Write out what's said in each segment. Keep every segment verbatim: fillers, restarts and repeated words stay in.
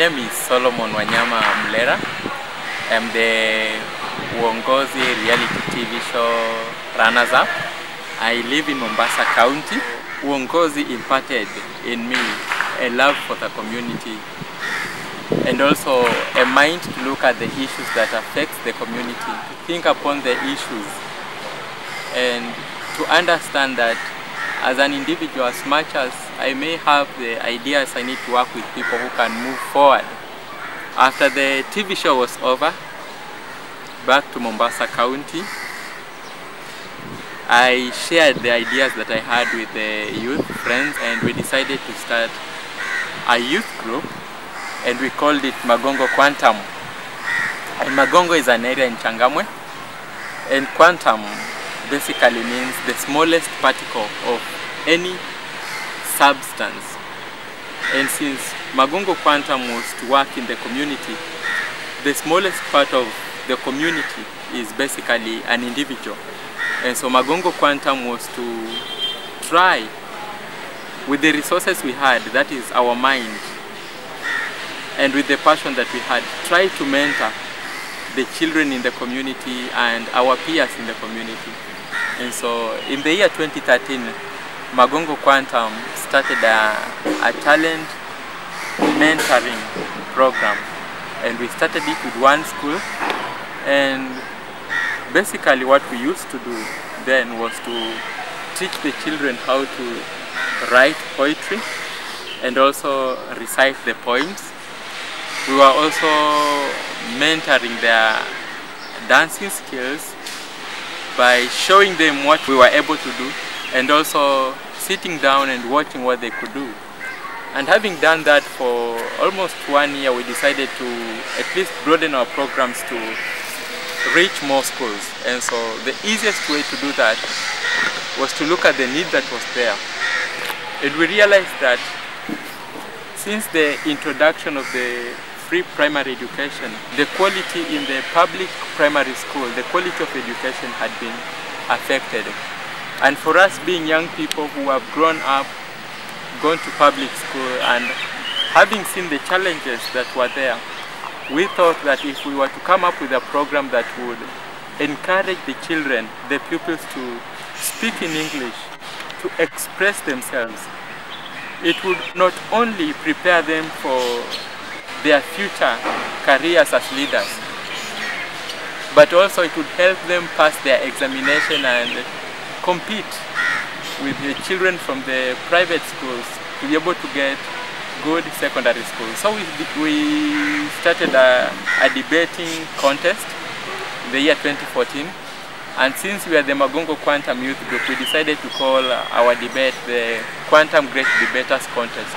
name is Solomon Wanyama Mulera. I'm the Uongozi reality T V show runners-up. I live in Mombasa County. Uongozi imparted in me a love for the community and also a mind to look at the issues that affect the community, to think upon the issues and to understand that as an individual, as much as I may have the ideas, I need to work with people who can move forward. After the T V show was over, back to Mombasa County, I shared the ideas that I had with the youth friends, and we decided to start a youth group, and we called it Magongo Quantum. And Magongo is an area in Changamwe, and quantum basically means the smallest particle of any substance. And since Magongo Quantum was to work in the community, the smallest part of the community is basically an individual. And so Magongo Quantum was to try, with the resources we had, that is our mind, and with the passion that we had, try to mentor the children in the community and our peers in the community. And so in the year twenty thirteen, Magongo Quantum started a, a talent mentoring program, and we started it with one school. And basically what we used to do then was to teach the children how to write poetry and also recite the poems. We were also mentoring their dancing skills by showing them what we were able to do and also sitting down and watching what they could do. And having done that for almost one year, we decided to at least broaden our programs to reach more schools. And so the easiest way to do that was to look at the need that was there. And we realized that since the introduction of the free primary education, the quality in the public primary school, the quality of education had been affected. And for us being young people who have grown up, gone to public school, and having seen the challenges that were there, we thought that if we were to come up with a program that would encourage the children, the pupils, to speak in English, to express themselves, it would not only prepare them for their future careers as leaders, but also it would help them pass their examination and compete with the children from the private schools to be able to get good secondary schools. So we, we started a, a debating contest in the year twenty fourteen, and since we are the Magongo Quantum Youth Group, we decided to call our debate the Quantum Great Debaters Contest.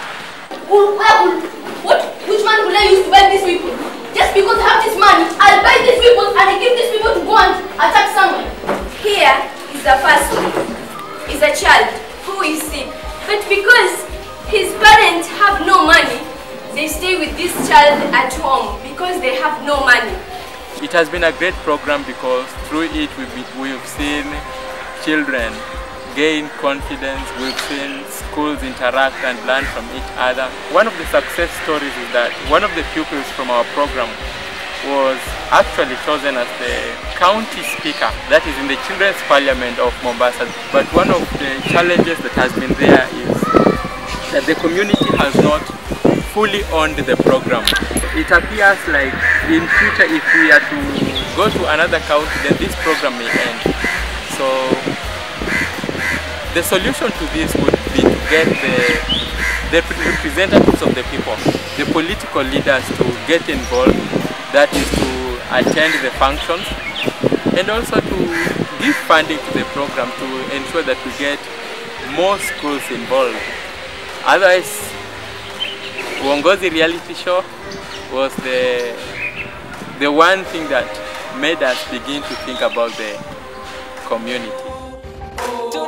What? Which man will I use to buy these people? Just because I have this money, I'll buy these people and I give these people to go and attack someone. Here is a person, is a child who is sick, but because his parents have no money, they stay with this child at home because they have no money. It has been a great program because through it we've, we've seen children gain confidence, we've seen schools interact and learn from each other. One of the success stories is that one of the pupils from our program was actually chosen as the county speaker, that is in the Children's Parliament of Mombasa. But one of the challenges that has been there is that the community has not fully owned the program. It appears like in future, if we are to go to another county, then this program may end. So the solution to this would be to get the, the representatives of the people, the political leaders, to get involved, that is to attend the functions, and also to give funding to the program to ensure that we get more schools involved. Otherwise, Uongozi reality show was the, the one thing that made us begin to think about the community.